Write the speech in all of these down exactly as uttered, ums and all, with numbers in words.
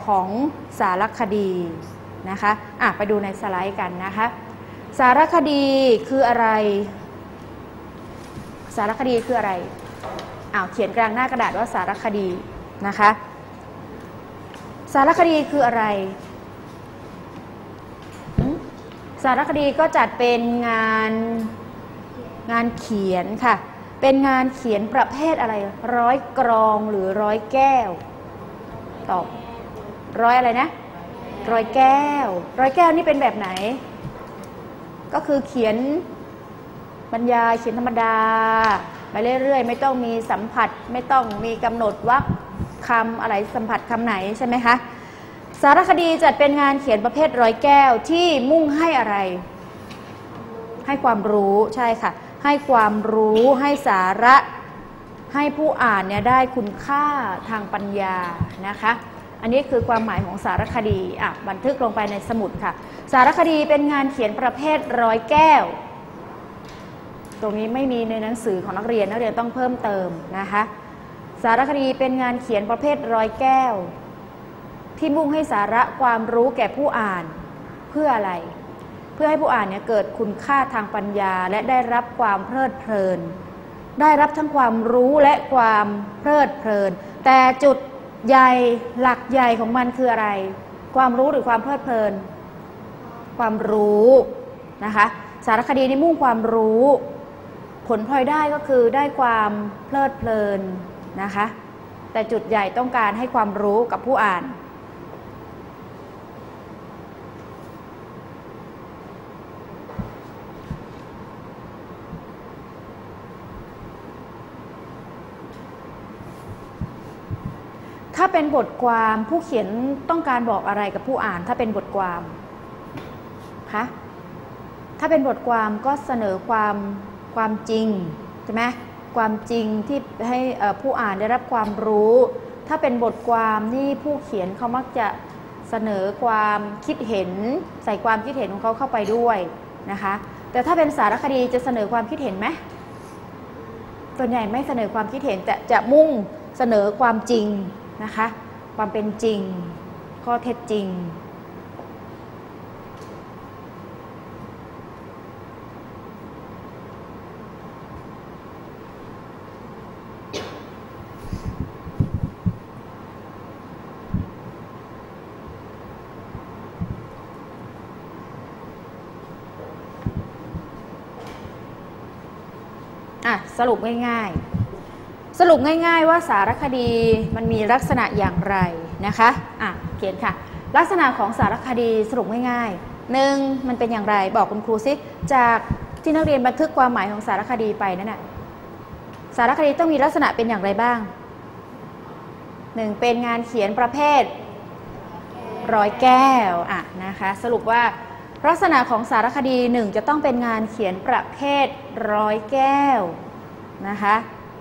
ของสารคดีนะคะอ่ะไปดูในสไลด์กันนะคะสารคดีคืออะไรสารคดีคืออะไรอ้าวเขียนกลางหน้ากระดาษว่าสารคดีนะคะสารคดีคืออะไรสารคดีก็จัดเป็นงานงานเขียนค่ะเป็นงานเขียนประเภทอะไรร้อยกรองหรือร้อยแก้วตอบร้อยอะไรนะร้อยแก้วร้อยแก้วนี่เป็นแบบไหนก็คือเขียนบรรยายเขียนธรรมดาไปเรื่อยๆไม่ต้องมีสัมผัสไม่ต้องมีกำหนดวรรคคำอะไรสัมผัสคำไหนใช่ไหมคะสารคดีจัดเป็นงานเขียนประเภทร้อยแก้วที่มุ่งให้อะไรให้ความรู้ใช่ค่ะให้ความรู้ให้สาระให้ผู้อ่านเนี่ยได้คุณค่าทางปัญญานะคะอันนี้คือความหมายของสารคดีอ่ะบันทึกลงไปในสมุดค่ะสารคดีเป็นงานเขียนประเภทร้อยแก้วตรงนี้ไม่มีในหนังสือของนักเรียนนักเรียนต้องเพิ่มเติมนะคะสารคดีเป็นงานเขียนประเภทร้อยแก้วที่มุ่งให้สาระความรู้แก่ผู้อ่านเพื่ออะไรเพื่อให้ผู้อ่านเนี่ยเกิดคุณค่าทางปัญญาและได้รับความเพลิดเพลินได้รับทั้งความรู้และความเพลิดเพลินแต่จุดใหญ่หลักใหญ่ของมันคืออะไรความรู้หรือความเพลิดเพลินความรู้นะคะสารคดีนี่มุ่งความรู้ผลพลอยได้ก็คือได้ความเพลิดเพลินนะคะแต่จุดใหญ่ต้องการให้ความรู้กับผู้อ่านถ้าเป็นบทความผู้เขียนต้องการบอกอะไรกับผู้อ่านถ้าเป็นบทความคะถ้าเป็นบทความก็เสนอความความจริงใช่ไหมความจริงที่ให้ผู้อ่านได้รับความรู้ถ้าเป็นบทความนี่ผู้เขียนเขามักจะเสนอความคิดเห็นใส่ความคิดเห็นของเขาเข้าไปด้วยนะคะแต่ถ้าเป็นสารคดีจะเสนอความคิดเห็นไหมส่วนใหญ่ไม่เสนอความคิดเห็นแต่จะมุ่งเสนอความจริงนะคะความเป็นจริงข้อเท็จจริงอ่ะสรุปง่ายๆสรุปง่ายๆว่าสารคดีมันมีลักษณะอย่างไรนะคะอ่ะเขียนค่ะลักษณะของสารคดีสรุปง่ายๆหนึ่งมันเป็นอย่างไรบอกคุณครูซิจากที่นักเรียนบันทึกความหมายของสารคดีไปนั่นน่ะสารคดีต้องมีลักษณะเป็นอย่างไรบ้างหนึ่งเป็นงานเขียนประเภทร้อยแก้วอ่ะนะคะสรุปว่าลักษณะของสารคดีหนึ่งจะต้องเป็นงานเขียนประเภทร้อยแก้วนะคะ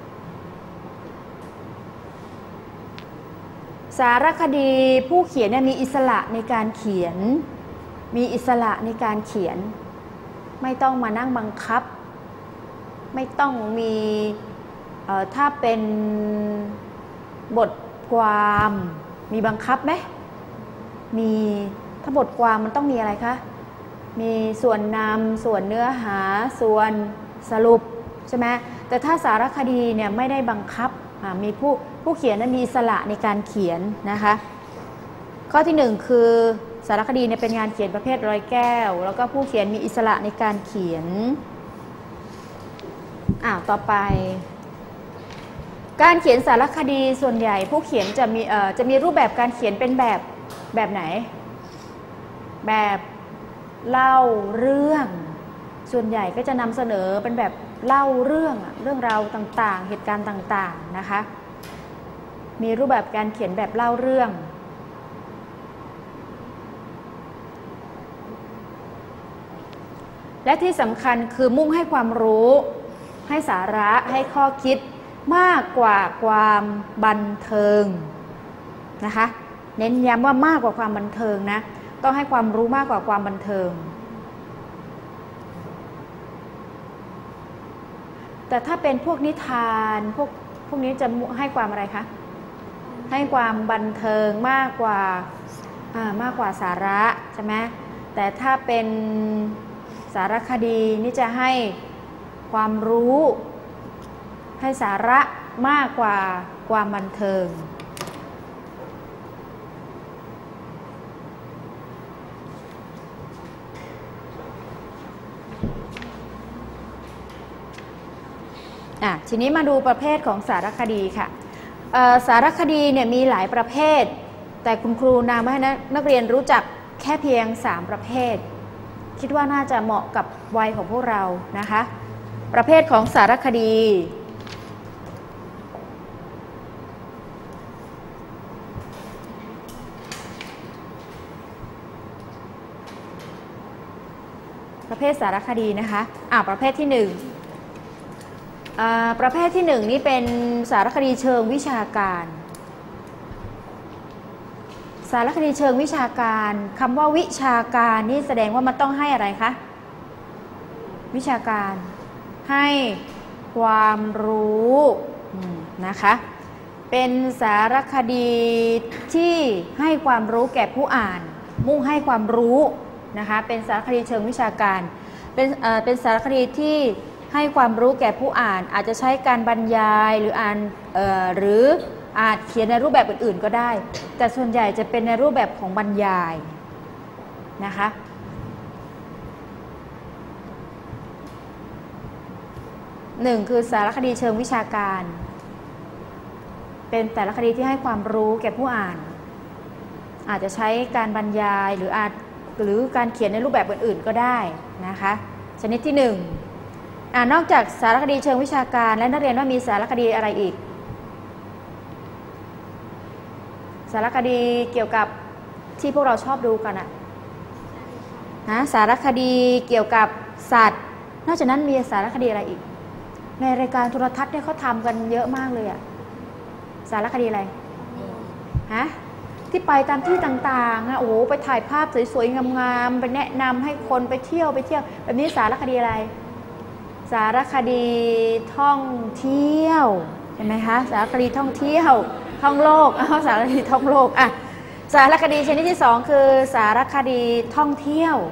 สารคดีผู้เขียนเนี่ยมีอิสระในการเขียนมีอิสระในการเขียนไม่ต้องมานั่งบังคับไม่ต้องมีถ้าเป็นบทความมีบังคับไหมมีถ้าบทความมันต้องมีอะไรคะมีส่วนนำส่วนเนื้อหาส่วนสรุปใช่ไหมแต่ถ้าสารคดีเนี่ยไม่ได้บังคับมีผู้ผู้เขียนนั้นมีอิสระในการเขียนนะคะข้อที่หนึ่งคือสารคดีเนี่ยเป็นงานเขียนประเภทร้อยแก้วแล้วก็ผู้เขียนมีอิสระในการเขียนอ่าต่อไปการเขียนสารคดีส่วนใหญ่ผู้เขียนจะมีเอ่อจะมีรูปแบบการเขียนเป็นแบบแบบไหนแบบเล่าเรื่องส่วนใหญ่ก็จะนำเสนอเป็นแบบเล่าเรื่องเรื่องราวต่างๆเหตุการณ์ต่างๆนะคะมีรูปแบบการเขียนแบบเล่าเรื่องและที่สำคัญคือมุ่งให้ความรู้ให้สาระให้ข้อคิดมากกว่าความบันเทิงนะคะเน้นย้ำว่ามากกว่าความบันเทิงนะต้องให้ความรู้มากกว่าความบันเทิงแต่ถ้าเป็นพวกนิทานพวกพวกนี้จะให้ความอะไรคะให้ความบันเทิงมากกว่ามากกว่าสาระใช่ไหมแต่ถ้าเป็นสารคดีนี่จะให้ความรู้ให้สาระมากกว่าความบันเทิงอ่ะทีนี้มาดูประเภทของสารคดีค่ะสารคดีเนี่ยมีหลายประเภทแต่คุณครูนำมาให้นักเรียนรู้จักแค่เพียงสามประเภทคิดว่าน่าจะเหมาะกับวัยของพวกเรานะคะประเภทของสารคดีประเภทสารคดีนะคะอ่าประเภทที่หนึ่งประเภทที่หนึ่งนี่เป็นสารคดีเชิงวิชาการสารคดีเชิงวิชาการคำว่าวิชาการนี่แสดงว่ามันต้องให้อะไรคะวิชาการให้ความรู้นะคะเป็นสารคดีที่ให้ความรู้แก่ผู้อ่านมุ่งให้ความรู้นะคะเป็นสารคดีเชิงวิชาการเป็นเอ่อเป็นสารคดีที่ให้ความรู้แก่ผู้อ่านอาจจะใช้การบรรยายหรืออ่านเอ่อหรืออาจเขียนในรูปแบบอื่นๆก็ได้แต่ส่วนใหญ่จะเป็นในรูปแบบของบรรยายนะคะหนึ่งคือสารคดีเชิงวิชาการเป็นสารคดีที่ให้ความรู้แก่ผู้อ่านอาจจะใช้การบรรยายหรืออาจหรือการเขียนในรูปแบบอื่นๆก็ได้นะคะชนิดที่หนึ่งอ่านอกจากสารคดีเชิงวิชาการและนักเรียนว่ามีสารคดีอะไรอีกสารคดีเกี่ยวกับที่พวกเราชอบดูกันอะนะสารคดีเกี่ยวกับสัตว์นอกจากนั้นมีสารคดีอะไรอีกในรายการโทรทัศน์เนี่ยเขาทำกันเยอะมากเลยอะสารคดีอะไรฮะที่ไปตามที่ต่างๆอะโอ้โหไปถ่ายภาพสวยๆงามๆไปแนะนำให้คนไปเที่ยวไปเที่ยวแบบนี้สารคดีอะไรสารคดีท่องเที่ยวเห็นไหมคะสารคดีท่องเที่ยวท่องโลกอ้าวสารคดีท่องโลกอ่ะสารคดีชนิดที่สองคือสารคดีท่องเที่ยว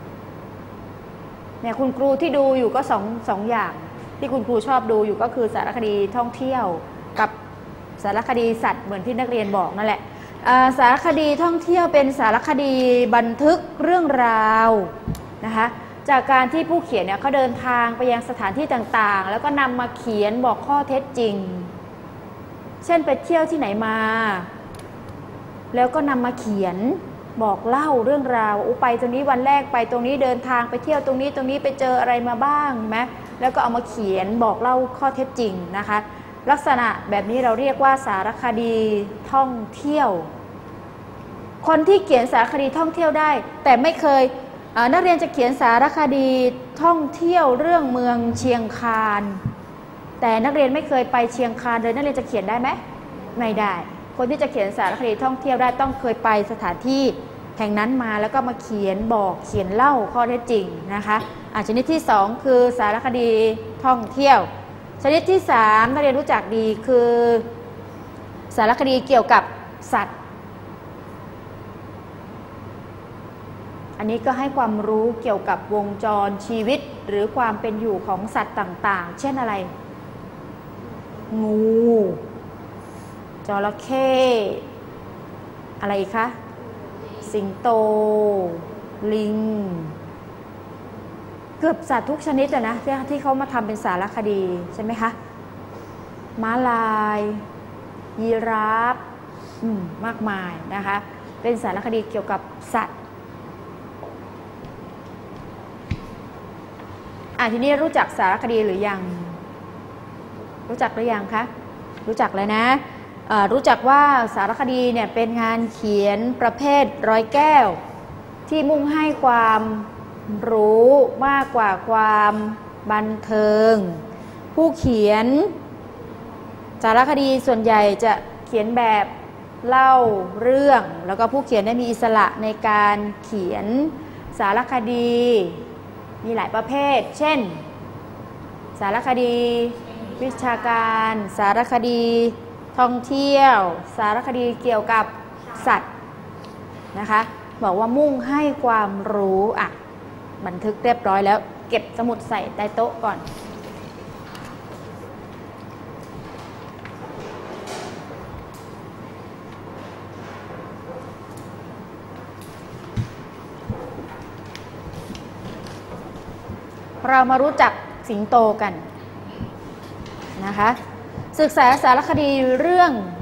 เนี่ยคุณครูที่ดูอยู่ก็สองสองอย่างที่คุณครูชอบดูอยู่ก็คือสารคดีท่องเที่ยวกับสารคดีสัตว์เหมือนที่นักเรียนบอกนั่นแหละสารคดีท่องเที่ยวเป็นสารคดีบันทึกเรื่องราวนะคะจากการที่ผู้เขียนเนี่ยเขาเดินทางไปยังสถานที่ต่างๆแล้วก็นำมาเขียนบอกข้อเท็จจริงเช่นไปเที่ยวที่ไหนมาแล้วก็นำมาเขียนบอกเล่าเรื่องราวอุไปตรงนี้วันแรกไปตรงนี้เดินทางไปเที่ยวตรงนี้ตรงนี้ไปเจออะไรมาบ้างไหมแล้วก็เอามาเขียนบอกเล่าข้อเท็จจริงนะคะลักษณะแบบนี้เราเรียกว่าสารคดีท่องเที่ยวคนที่เขียนสารคดีท่องเที่ยวได้แต่ไม่เคยนักเรียนจะเขียนสารคดีท่องเที่ยวเรื่องเมืองเชียงคานแต่นักเรียนไม่เคยไปเชียงคานเลยนักเรียนจะเขียนได้ไหมไม่ได้คนที่จะเขียนสารคดีท่องเที่ยวได้ต้องเคยไปสถานที่แห่งนั้นมาแล้วก็มาเขียนบอกเขียนเล่าข้อเท็จจริงนะคะอ่ะชนิดที่สองคือสารคดีท่องเที่ยวชนิดที่สามนักเรียนรู้จักดีคือสารคดีเกี่ยวกับสัตว์อันนี้ก็ให้ความรู้เกี่ยวกับวงจรชีวิตหรือความเป็นอยู่ของสัตว์ต่างๆเช่นอะไรงูจระเข้อะไรอีกคะสิงโตลิงเกือบสัตว์ทุกชนิดอะนะที่เขามาทำเป็นสารคดีใช่ไหมคะม้าลายยีราฟมากมายนะคะเป็นสารคดีเกี่ยวกับสัตว์อ่ะทีนี้รู้จักสารคดีหรือยังรู้จักหรือยังคะรู้จักเลยนะรู้จักว่าสารคดีเนี่ยเป็นงานเขียนประเภทร้อยแก้วที่มุ่งให้ความรู้มากกว่าความบันเทิงผู้เขียนสารคดีส่วนใหญ่จะเขียนแบบเล่าเรื่องแล้วก็ผู้เขียนได้มีอิสระในการเขียนสารคดีมีหลายประเภทเช่นสารคดีวิชาการสารคดีท่องเที่ยวสารคดีเกี่ยวกับสัตว์นะคะบอกว่ามุ่งให้ความรู้อ่ะบันทึกเรียบร้อยแล้วเก็บสมุดใส่ใต้โต๊ะก่อนเรามารู้จักสิงโตกันนะคะศึกษาสารคดีเรื่อง